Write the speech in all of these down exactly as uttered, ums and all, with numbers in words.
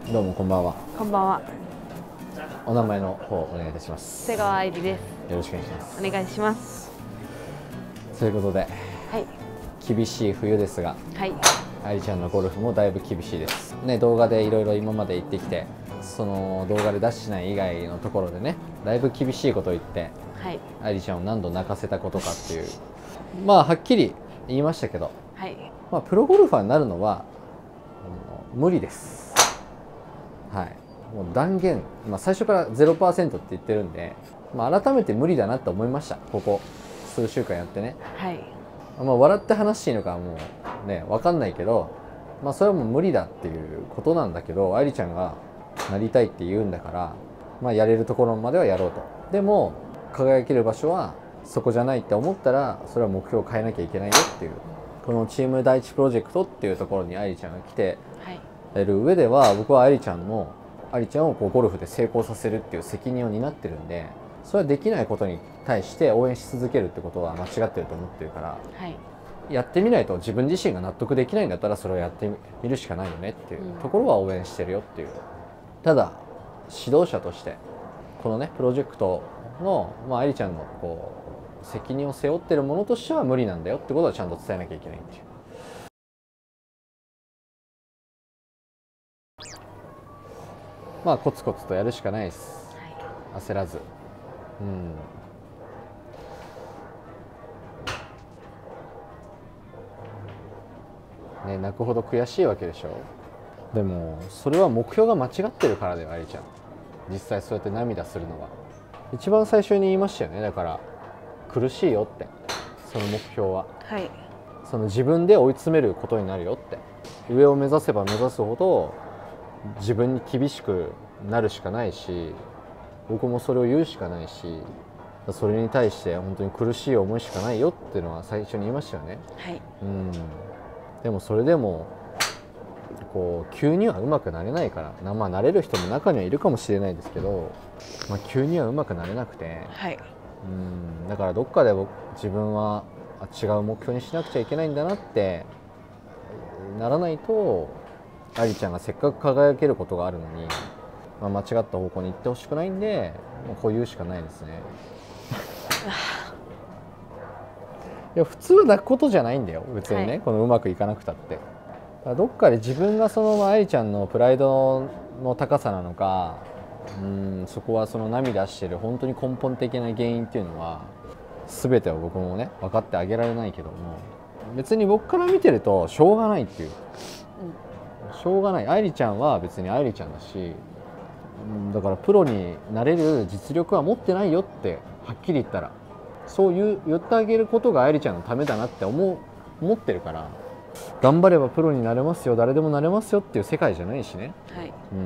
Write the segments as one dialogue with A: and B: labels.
A: どうもこんばんは。
B: こんばんは。
A: お名前の方お願いいたします。
B: 瀬川愛理です。
A: よろしくお願いします。
B: お願いします。
A: ということで、
B: はい。
A: 厳しい冬ですが、
B: はい。
A: 愛理ちゃんのゴルフもだいぶ厳しいです。ね、動画でいろいろ今まで言ってきて、その動画で出してない以外のところでね、だいぶ厳しいことを言って、はい、愛理ちゃんを何度泣かせたことかっていう、まあはっきり言いましたけど、はい、まあプロゴルファーになるのは無理です。はい。もう断言、まあ、最初から ゼロパーセント って言ってるんで、まあ、改めて無理だなと思いました。ここ数週間やってね、はい、まあ笑って話していいのかもうね分かんないけど、まあ、それはもう無理だっていうことなんだけど、愛理ちゃんがなりたいって言うんだから、まあ、やれるところまではやろうと。でも輝ける場所はそこじゃないって思ったら、それは目標を変えなきゃいけないよっていう、このチーム第一プロジェクトっていうところに愛理ちゃんが来てる上では、僕は愛理ちゃんの愛理ちゃんをこうゴルフで成功させるっていう責任を担ってるんで、それはできないことに対して応援し続けるってことは間違ってると思ってるから、はい、やってみないと自分自身が納得できないんだったら、それをやってみるしかないよねっていうところは応援してるよっていう。ただ指導者としてこのねプロジェクトの、まあ、愛理ちゃんのこう責任を背負ってるものとしては無理なんだよってことはちゃんと伝えなきゃいけないっていう。まあコツコツとやるしかないです、はい、焦らず。うんね、泣くほど悔しいわけでしょ。でもそれは目標が間違ってるからだよ、愛理ちゃん。実際そうやって涙するのは。一番最初に言いましたよね。だから苦しいよって、その目標は、はい、その自分で追い詰めることになるよって。上を目指せば目指すほど自分に厳しくなるしかないし、僕もそれを言うしかないし、それに対して本当に苦しい思いしかないよっていうのは最初に言いましたよね。はい、うん。でもそれでもこう急には上手くなれないから、まあ慣れる人も中にはいるかもしれないですけど、まあ、急には上手くなれなくて、はい、うんだからどっかで僕自分は違う目標にしなくちゃいけないんだなってならないと、愛理ちゃんがせっかく輝けることがあるのに、まあ、間違った方向に行ってほしくないんで、もうこう言うしかないですね。いや普通は泣くことじゃないんだよ別にね、はい、このうまくいかなくたって。どっかで自分がその愛理ちゃんのプライドの高さなのか、うんそこはその涙してる本当に根本的な原因っていうのは、全ては僕もね分かってあげられないけども、別に僕から見てるとしょうがないっていう、うん、しょうがない。愛理ちゃんは別に愛理ちゃんだし、だからプロになれる実力は持ってないよってはっきり言ったら、そう言う言ってあげることが愛理ちゃんのためだなって思う思ってるから。頑張ればプロになれますよ、誰でもなれますよっていう世界じゃないしね、はい、うん、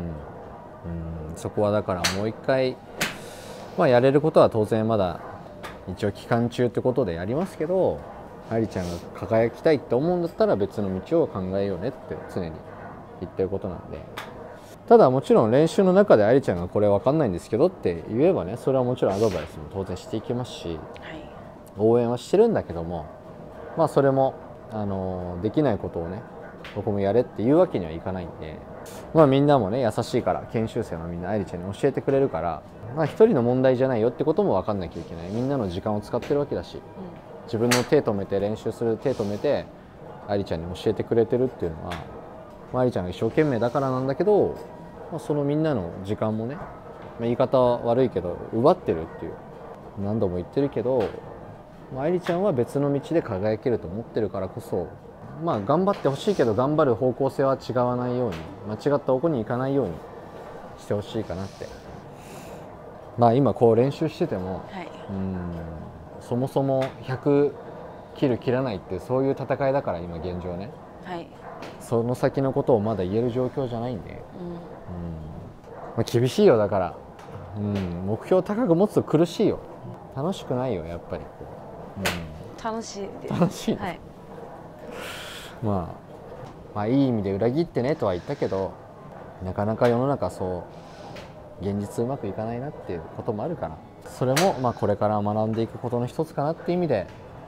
A: うんそこはだからもう一回、まあ、やれることは当然まだ一応期間中ってことでやりますけど、愛理ちゃんが輝きたいって思うんだったら別の道を考えようねって常に言ってることなんで。ただもちろん練習の中で愛理ちゃんがこれ分かんないんですけどって言えばね、それはもちろんアドバイスも当然していきますし、はい、応援はしてるんだけども、まあそれもあのできないことをね僕もやれっていうわけにはいかないんで、まあみんなもね優しいから、研修生のみんな愛理ちゃんに教えてくれるから、まあ一人の問題じゃないよってことも分かんなきゃいけない。みんなの時間を使ってるわけだし、うん、自分の手止めて練習する手止めて愛理ちゃんに教えてくれてるっていうのは、まあ、愛理ちゃんが一生懸命だからなんだけど、まあ、そのみんなの時間もね、まあ、言い方は悪いけど奪ってるっていう、何度も言ってるけど、愛理ちゃんは別の道で輝けると思ってるからこそ、まあ頑張ってほしいけど頑張る方向性は違わないように、間違った方向に行かないようにしてほしいかなって。まあ今こう練習してても、はい、うんそもそもひゃく切る切らないってそういう戦いだから今現状ね、はい、その先のことをまだ言える状況じゃないんで、うんうんまあ、厳しいよ。だから、うん、目標を高く持つと苦しいよ。楽しくないよやっぱり。
B: うん、楽しいです。
A: 楽しい、はい、まあ、まあいい意味で裏切ってねとは言ったけど、なかなか世の中そう現実うまくいかないなっていうこともあるから、それもまあこれから学んでいくことの一つかなっていう意味で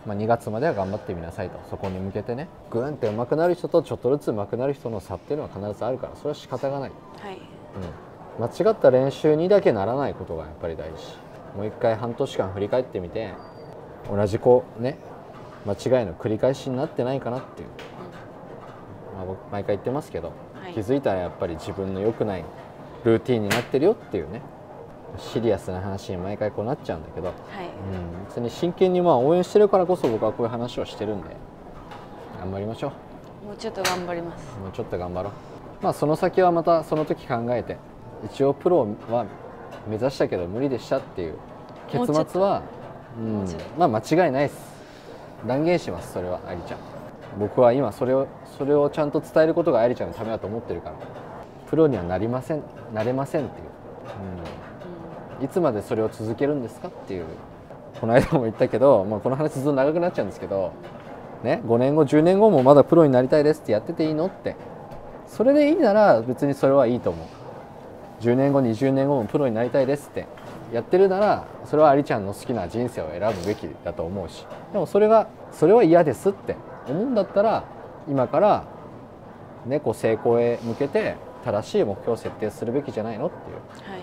A: まあ、にがつまでは頑張ってみなさいと、そこに向けてね、グーンって上手くなる人とちょっとずつ上手くなる人の差っていうのは必ずあるから、それは仕方がない、
B: はい、
A: うん、間違った練習にだけならないことがやっぱり大事。もう一回半年間振り返ってみて、同じこうね間違いの繰り返しになってないかなっていう、まあ、僕毎回言ってますけど、
B: はい、
A: 気づいたらやっぱり自分の良くないルーティンになってるよっていうね、シリアスな話に毎回こうなっちゃうんだけど、はい、うん、別に真剣にまあ応援してるからこそ僕はこういう話をしてるんで、頑張りましょう。
B: もうちょっと頑張ります。
A: もうちょっと頑張ろう。まあその先はまたその時考えて、一応プロは目指したけど無理でしたっていう結末は、うん、まあ間違いないです。断言します。それは愛理ちゃん、僕は今それをそれをちゃんと伝えることが愛理ちゃんのためだと思ってるから、プロにはなりませんなれませんっていう、うん、いつまでそれを続けるんですかっていう、この間も言ったけど、まあ、この話ずっと長くなっちゃうんですけど、ね、ごねんごじゅうねんごもまだプロになりたいですってやってていいのって、それでいいなら別にそれはいいと思う。じゅうねんごにじゅうねんごもプロになりたいですってやってるなら、それはありちゃんの好きな人生を選ぶべきだと思うし、でもそれがそれは嫌ですって思うんだったら、今からねこう成功へ向けて正しい目標を設定するべきじゃないのっていう、はい、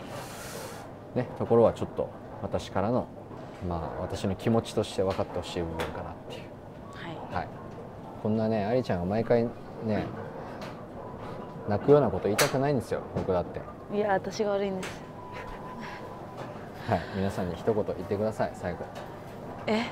A: ね、ところはちょっと私からの、まあ、私の気持ちとして分かってほしい部分かなっていう、はいはい、こんなねありちゃんが毎回ね泣くようなこと言いたくないんですよ、僕だって。
B: いや、私が悪いんです。
A: はい、皆さんに一言言ってください、最後。
B: え、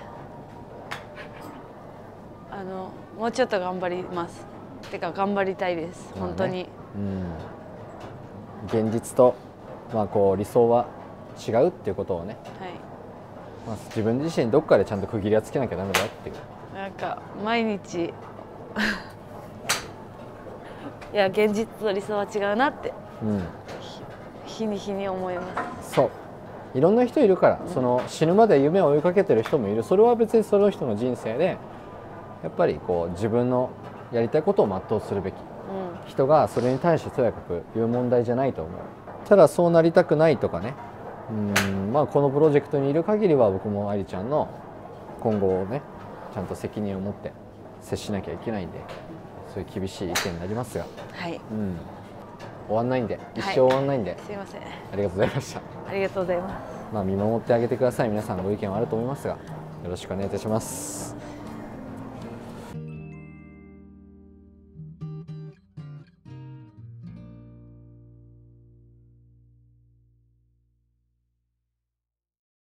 B: あのもうちょっと頑張ります。てか頑張りたいです、まあね、本当に。
A: うん、現実と、まあ、こう理想は違うっていうことをね、はい、まあ、自分自身どっかでちゃんと区切りはつけなきゃダメだっていう。なん
B: か毎日いや現実と理想は違うなって、うん、日に日に思います。
A: そう、いろんな人いるから、うん、その死ぬまで夢を追いかけてる人もいる。それは別にその人の人生でやっぱりこう自分のやりたいことを全うするべき、うん、人がそれに対してとやかく言う問題じゃないと思う。ただそうなりたくないとかね、うん、まあ、このプロジェクトにいる限りは僕も愛理ちゃんの今後をねちゃんと責任を持って接しなきゃいけないんで、そういう厳しい意見になりますが、はい、うん、終わんないんで、一生終わんないんで、はい、
B: すいません、
A: ありがとうございました。
B: ありがとうございます。
A: まあ見守ってあげてください。皆さんご意見はあると思いますが、よろしくお願いいたします。